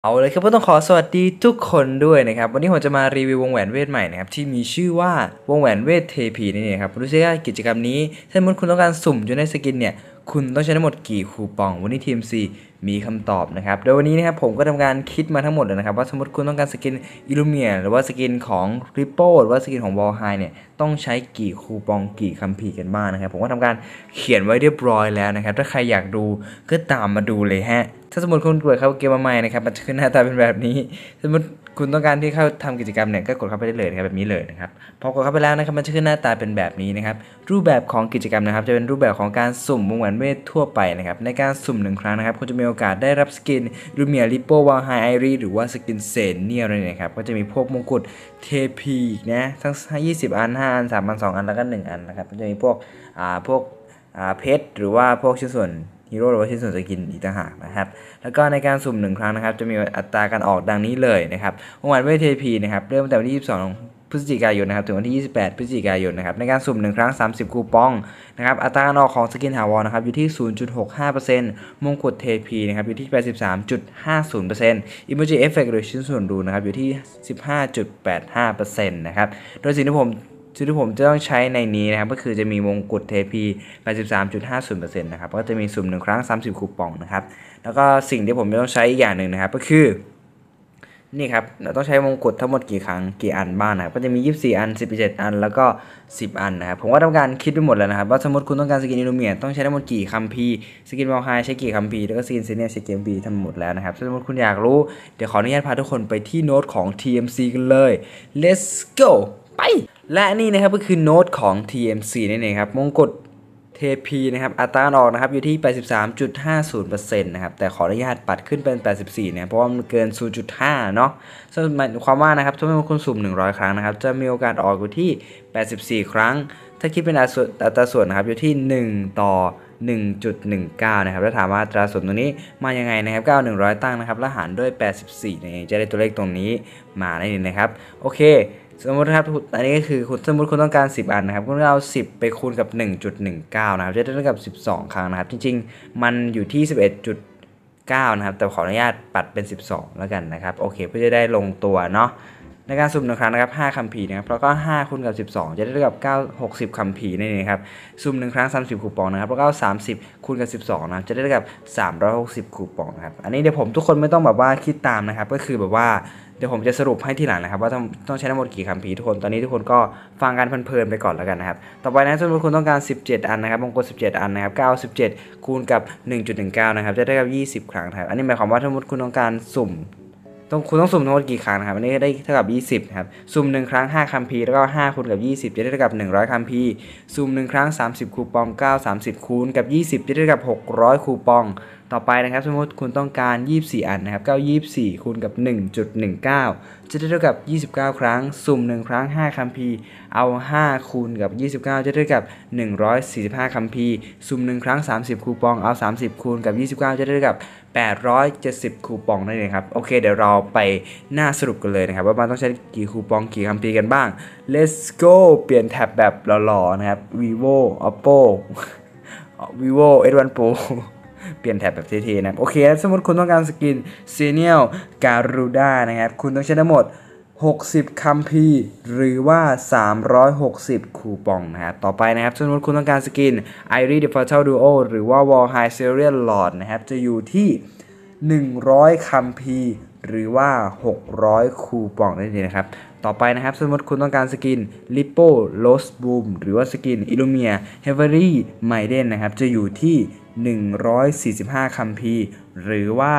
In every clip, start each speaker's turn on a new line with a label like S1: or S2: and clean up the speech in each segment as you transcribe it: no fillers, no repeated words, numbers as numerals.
S1: เอาเลยครับก็ต้องขอสวัสดีทุกคนด้วยนะครับวันนี้ผมจะมารีวิววงแหวนเวทใหม่นะครับที่มีชื่อว่าวงแหวนเวทเทพีนี่เองครับรู้สึกว่ากิจกรรมนี้ถ้าสมมติคุณต้องการสุ่มจนได้สกินเนี่ยคุณต้องใช้ทั้งหมดกี่คูปองวันนี้ทีมซีมีคำตอบนะครับโดยวันนี้นะครับผมก็ทำการคิดมาทั้งหมดเลยนะครับว่าสมมติคุณต้องการสกินอิลูเมียหรือว่าสกินของริปโป้หรือว่าสกินของวอลไฮเนี่ยต้องใช้กี่คูปองกี่คัมภีร์กันบ้างนะครับผมก็ทำการเขียนไว้เรียบร้อยแล้วนะครับถ้าใครอยากดูก็ตามมาดูเลยฮะถ้าสมมติคุณเปิดเข้าเกมมาใหม่นะครับมันจะขึ้นหน้าตาเป็นแบบนี้สมมติคุณต้องการที่เข้าทำกิจกรรมเนี่ยก็กดเข้าไปได้เลยนะครับแบบนี้เลยนะครับพอกดเข้าไปแล้วนะครับมันจะขึ้นหน้าตาเป็นแบบนี้นะครับรูปแบบของกิจกรรมนะครับจะเป็นรูปแบบของการสุ่มวงแหวนเวททั่วไปนะครับในการสุ่ม1 ครั้งนะครับคุณจะมีโอกาสได้รับสกินรูเมียริปโป้วาไฮไอรีหรือว่าสกินเซนเนียอะไรเนี่ยครับก็จะมีพวกมงกุฎเทพีนะทั้ง20 อัน5 อัน3 อัน2 อันแล้วก็1 อันนะครับก็จะมีพวกเพชรหรือว่าพวกชิ้นส่วนฮีโร่หรือว่าชิ้นส่วนสกินอีกต่างหากนะครับแล้วก็ในการสุ่ม1 ครั้งนะครับจะมีอัตราการออกดังนี้เลยนะครับวงแหวนเวทเทพีนะครับเริ่มตั้งแต่วันที่22 พฤศจิกายนนะครับถึงวันที่28 พฤศจิกายนนะครับในการสุ่ม1 ครั้ง30 คูปองนะครับอัตราการออกของสกินถาวรนะครับอยู่ที่ 0.65% มงกุฎเทพีนะครับอยู่ที่ 83.50%อิโมจิเอฟเฟกต์หรือชิ้นส่วนรูนะครับอยู่ที่ 15.85% นะครับโดยสิ่งที่ผมจะต้องใช้ในนี้นะครับก็คือจะมีมงกุฎเทพี 83.50% นะครับก็จะมีสุ่ม1 ครั้ง30 คูปองนะครับแล้วก็สิ่งที่ผมจะต้องใช้อีกอย่างหนึ่งนะครับก็คือนี่ครับเราต้องใช้มงกุฎทั้งหมดกี่ครั้งกี่อันบ้างนะครับก็จะมี24 อัน17 อันแล้วก็10 อันนะครับผมก็ทำการคิดไปหมดแล้วนะครับว่าสมมติคุณต้องการสกินอิลูเมียต้องใช้ทั้งหมดกี่คัมภีร์สกินวอลไฮใช้กี่คัมภีร์แล้วก็สกินเซเนียใช้กี่คัมภีร์ทั้งหมดแล้วนะครับสมมติคุณอยากรู้เดี๋ยวขออนุญาตพาทุกคนไปที่โน้ตของ TMC กันเลย let's go ไปและนี่นะครับก็คือโน้ตของ TMC นั่นเองครับมงกุฎเทพีนะครับอัตราการออกนะครับอยู่ที่ 83.50% นะครับแต่ขออนุญาตปัดขึ้นเป็น84นะเพราะว่ามันเกิน 0.5 เนาะซึ่งหมายความว่านะครับถ้าคุณสุ่ม100 ครั้งนะครับจะมีโอกาสออกอยู่ที่84 ครั้งถ้าคิดเป็นอัตราส่วนนะครับอยู่ที่1 ต่อ 1.19 นะครับแล้วถามว่าอัตราส่วนตรงนี้มายังไงนะครับก็เอา100ตั้งนะครับแล้วหารด้วย84นั่นเองจะได้ตัวเลขตรงนี้มานั่นเองนะครับโอเคสมมติครับอันนี้ก็คือสมมติคุณต้องการ10 อันนะครับคุณก็เอา10ไปคูณกับ 1.19 นะครับจะได้เท่ากับ12 ครั้งนะครับจริงๆมันอยู่ที่11.9นะครับแต่ขออนุญาตปัดเป็น12แล้วกันนะครับโอเคเพื่อจะได้ลงตัวเนาะในการสุ่ม1 ครั้งนะครับ5 คัมภีร์นะครับแล้วก็5คูณกับ12จะได้เท่ากับ60 คัมภีร์นั่นเองครับสุ่ม1 ครั้ง30 คูปองนะครับแล้วก็30คูณกับ12นะจะได้เท่ากับ360 คูปองนะครับอันนี้เดี๋ยวผมทุกคนไม่ต้องแบบว่าคิดตามนะครับก็คือแบบว่าเดี๋ยวผมจะสรุปให้ทีหลังนะครับว่าต้องใช้ทั้งหมดกี่คัมภีร์ทุกคนตอนนี้ทุกคนก็ฟังกันเพลินๆไปก่อนแล้วกันนะครับต่อไปนะสมมติคุณต้องการ17 อันนะครับมงกุฎ17 อันนะครับก็เอา17คูณกับ 1.19 นะครับจะได้กับ20 ครั้งครับอันนี้หมายความว่าสมมติคุณต้องการสุ่มคุณต้องสุ่มทั้งหมดกี่ครั้งนะครับอันนี้ได้เท่ากับ20นะครับสุ่ม1 ครั้ง5 คัมภีร์แล้วก็5คูณกับ20จะได้เท่ากับ100 คัมภีร์สุ่ม1 ครั้ง30 คูปอง9 30คูณกับ20จะได้เท่ากับ600 คูปองต่อไปนะครับสมมติคุณต้องการ24 อันนะครับก็24คูณกับ 1.19 จะได้เท่ากับ29 ครั้งสุ่ม1 ครั้ง5 คัมภีร์เอา5คูณกับ29จะได้เท่ากับ145 คัมภีร์สุ่ม1 ครั้ง30 คูปองเอา30คูณกับ29จะได้เท่ากับ870 คูปองนั่นเองครับโอเคเดี๋ยวเราไปหน้าสรุปกันเลยนะครับว่ามันต้องใช้กี่คูปองกี่คัมภีร์กันบ้าง let's go เปลี่ยนแท็บแบบหล่อๆนะครับ vivo oppo vivo S1 Pro เปลี่ยนแท็บแบบเท่ๆนะโอเคสมมติคุณต้องการสกินเซเนียลการูด้านะครับคุณต้องใช้ทั้งหมด60 คัมภีร์หรือว่า360 คูปองนะครับต่อไปนะครับสมมติคุณต้องการสกิน Iris the Fatal Duo หรือว่า Wall High Serial Lord นะครับจะอยู่ที่100 คัมภีร์หรือว่า600 คูปองนั่นเองนะครับต่อไปนะครับสมมติคุณต้องการสกิน Lippo Lost Boom หรือว่าสกิน Illumia Heavenly Maiden นะครับจะอยู่ที่145 คัมภีร์หรือว่า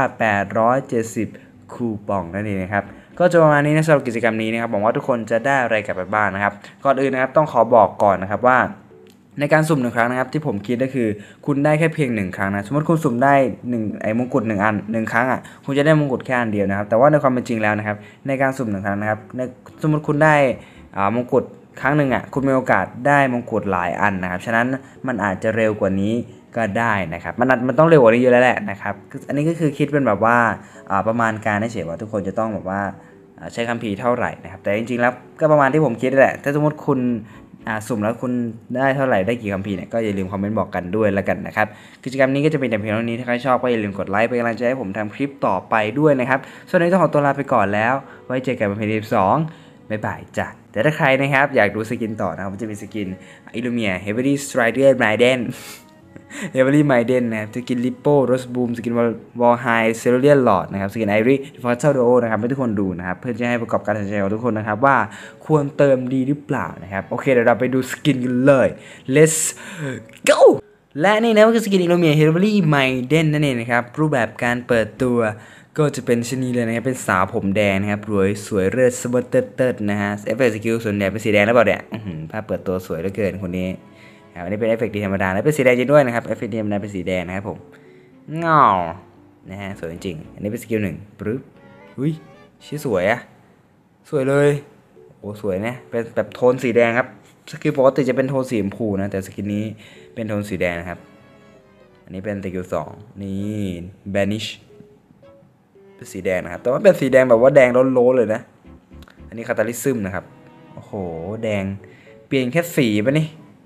S1: 870 คูปองนั่นเองนะครับก็จะประมาณนี้นะสำหรับกิจกรรมนี้นะครับหวังว่าทุกคนจะได้อะไรกลับไปบ้างนะครับก่อนอื่นนะครับต้องขอบอกก่อนนะครับว่าในการสุ่ม1 ครั้งนะครับที่ผมคิดก็คือคุณได้แค่เพียง1 ครั้งนะสมมติคุณสุ่มได้1ไอ้มงกุฎ1 อัน1 ครั้งอ่ะคุณจะได้มงกุฎแค่อันเดียวนะครับแต่ว่าในความเป็นจริงแล้วนะครับในการสุ่ม1 ครั้งนะครับสมมติคุณได้มงกุฎครั้งหนึ่งอ่ะคุณมีโอกาสได้มงกุฎหลายอันนะครับฉะนั้นมันอาจจะเร็วกว่านี้ก็ได้นะครับมันต้องเร็วกว่านี้อยู่แล้วแหละนะครับอันนี้ก็คือคิดเป็นแบบว่าประมาณการเฉยๆว่าทุกคนจะต้องแบบว่าใช้คัมภีร์เท่าไหร่นะครับแต่จริงๆแล้วก็ประมาณที่ผมคิดแหละถ้าสมมติคุณสุ่มแล้วคุณได้เท่าไหร่ได้กี่คัมภีร์เนี่ยก็อย่าลืมคอมเมนต์บอกกันด้วยแล้วกันนะครับกิจกรรมนี้ก็จะเป็นแต่เพียงเท่านี้ถ้าใครชอบก็อย่าลืมกดไลค์เป็นกำลังใจให้ผมทำคลิปต่อไปด้วยนะครับส่วนนี้ต้องขอตัวลาไปก่อนแล้วไว้เจอกันใน EP 12บ๊ายบายจ้ะแต่ถ้าใครนะครับอยากดูสกินต่อนะครับมันจะมีสกินอิลูเมีย Heavily Strider Maiden Heavily Maiden นะครับสกิน Lippo Rose Boom สกิน Valhalla Cerulean Lord นะครับสกิน Ivory Fatal Duo นะครับให้ทุกคนดูนะครับเพื่อจะให้ประกอบการตัดสินใจของทุกคนนะครับว่าควรเติมดีหรือเปล่านะครับโอเคเดี๋ยวเราไปดูสกินกันเลย Let's go และนี่นะก็คือสกิน Illumia Heavily Maiden นั่นเองนะครับรูปแบบการเปิดตัวก็จะเป็นชนีเลยนะครับเป็นสาวผมแดงนะครับรวยสวยเลิศสมบูรณ์เติร์ดนะฮะเอฟเฟกต์สกิลส่วนใหญ่เป็นสีแดงแล้วเปล่าเนี่ยภาพเปิดตัวสวยเหลือเกินคนนี้อันนี้เป็นเอฟเฟกต์ธรรมดาและเป็นสีแดงจริงด้วยนะครับเอฟเฟกต์ธรรมดาเป็นสีแดงนะครับผมเงานะฮะสวยจริงอันนี้เป็นสกิล1ปึ๊บอุ้ยชื่อสวยอะสวยเลยโอ้สวยนะเป็นแบบโทนสีแดงครับสกิลปกติจะเป็นโทนสีชมพูนะแต่สกิลนี้เป็นโทนสีแดงนะครับอันนี้เป็นสกิล2นี่ banishเป็นสีแดงนะครับแต่ว่าเป็นสีแดงแบบว่าแดงโล้นๆเลยนะอันนี้คาตาลิซึมนะครับโอ้โหแดงเปลี่ยนแค่สีป่ะนี่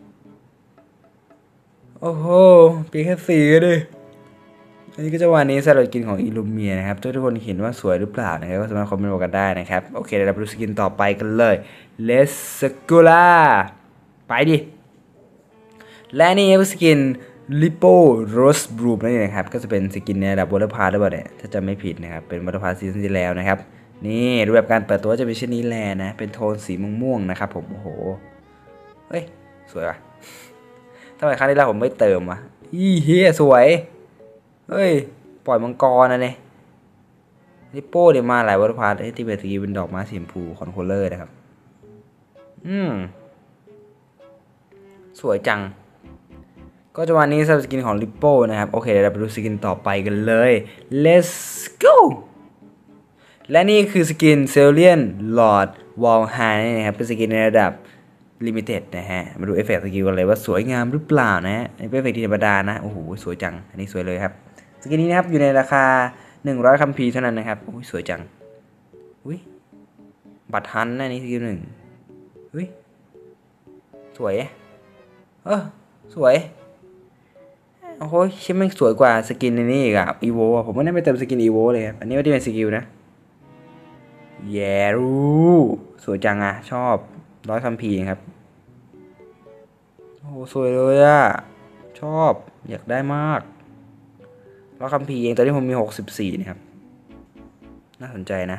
S1: โอ้โหเปลี่ยนแค่สีก็ดิอันนี้ก็จะวันนี้สำหรับสกินของอิลูเมียนะครับทุกคนเห็นว่าสวยหรือเปล่านะครับก็สามารถคอมเมนต์บอกกันได้นะครับโอเคเดี๋ยวเราไปดูสกินต่อไปกันเลย Let's go ล่ะไปดิและนี่คือสกิน Lippo Rose Bloom นั่นเองนะครับก็จะเป็นสกินในระดับวอเตอร์พาร์ทหรือเปล่าเนี่ยถ้าจำไม่ผิดนะครับเป็นวอเตอร์พาร์ทซีซั่นที่แล้วนะครับนี่รูปแบบการเปิดตัวจะเป็นเช่นนี้แลนะเป็นโทนสีม่วงๆนะครับผมโอ้โหเฮ้ยสวยว่ะทำไมครั้งที่แล้วผมไม่เติมวะอีเฮียสวยเฮ้ยปล่อยมังกรนะเนี่ยลิปโป้เดี๋ยวมาหลายวอเตอร์พาร์ทที่เป็นสกินเป็นดอกไม้สีชมพูคอนโทรลเลอร์นะครับสวยจังก็จะวันนี้สำหรับสกินของลิปโป้นะครับโอเคเดี๋ยวเราไปดูสกินต่อไปกันเลย let's go และนี่คือสกินเซลเลียนลอร์ดวอลไฮนะครับเป็นสกินในระดับลิมิเต็ดนะฮะมาดูเอฟเฟกต์สกิลกันเลยว่าสวยงามหรือเปล่านะฮะเอฟเฟกต์ธรรมดานะโอ้โหสวยจังอันนี้สวยเลยครับสกินนี้นะครับอยู่ในราคา100คัมภีร์เท่านั้นนะครับโอ้ยสวยจังอุ้ยบัตรฮันนะนี่สกิล1อุ้ยสวยสวยโอ้โหชิมมันสวยกว่าสกินในนี้อีกอะอีโวผมไม่ได้ไปเติมสกินอีโวเลยครับอันนี้ไม่ได้เป็นสกิลนะแย่รู้สวยจังอะชอบ100คัมภีร์ครับโอ้โหสวยเลยอะชอบอยากได้มาก100คัมภีร์เองตอนนี้ผมมี64นะครับน่าสนใจนะ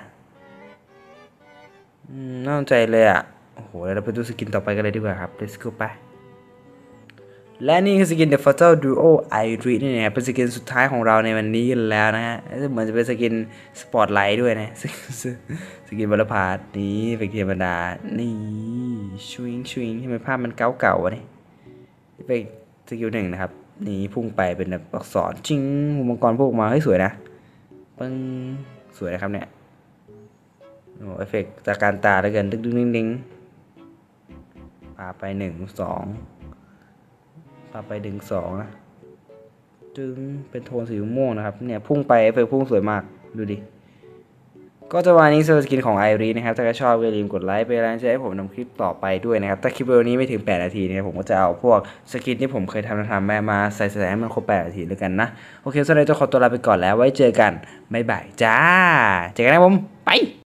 S1: น่าสนใจเลยอะโอ้โหเราไปดูสกินต่อไปกันเลยดีกว่าครับ let's go ไปและนี่คือสกิน The Fatal Duo Ivory นี่นะครับเป็นสกินสุดท้ายของเราในวันนี้กันแล้วนะฮะเหมือนจะเป็นสกินสปอตไลท์ด้วยนะสกินบอลพาร์ตนี่เป็นธรรมดานี่ชวิงทำไมภาพมันเก่าๆวะนี่เป็นสกิล1นะครับนี่พุ่งไปเป็นแบบอักษรจริงหูมังกรพุ่งมาให้สวยนะปึ้งสวยนะครับเนี่ยโอ้เอฟเฟกต์จากการตาแล้วกันดึงดิ้งปาไป1 2ปาไปดึง2นะดึงเป็นโทนสีม่วงนะครับเนี่ยพุ่งไปเอฟเฟกต์พุ่งสวยมากดูดิก็จะวันนี้สกินของไอรีนะครับถ้าใครชอบอย่าลืมกดไลค์เป็นกำลังใจให้ผมทำคลิปต่อไปด้วยนะครับถ้าคลิปวิดีโอนี้ไม่ถึง8นาทีนะครับผมก็จะเอาพวกสกินที่ผมเคยทำมาใส่ให้มันครบ8นาทีด้วยกันนะโอเคสำหรับนี้จะขอตัวลาไปก่อนแล้วไว้เจอกันบ๊ายบายจ้าเจอกันนะผมไป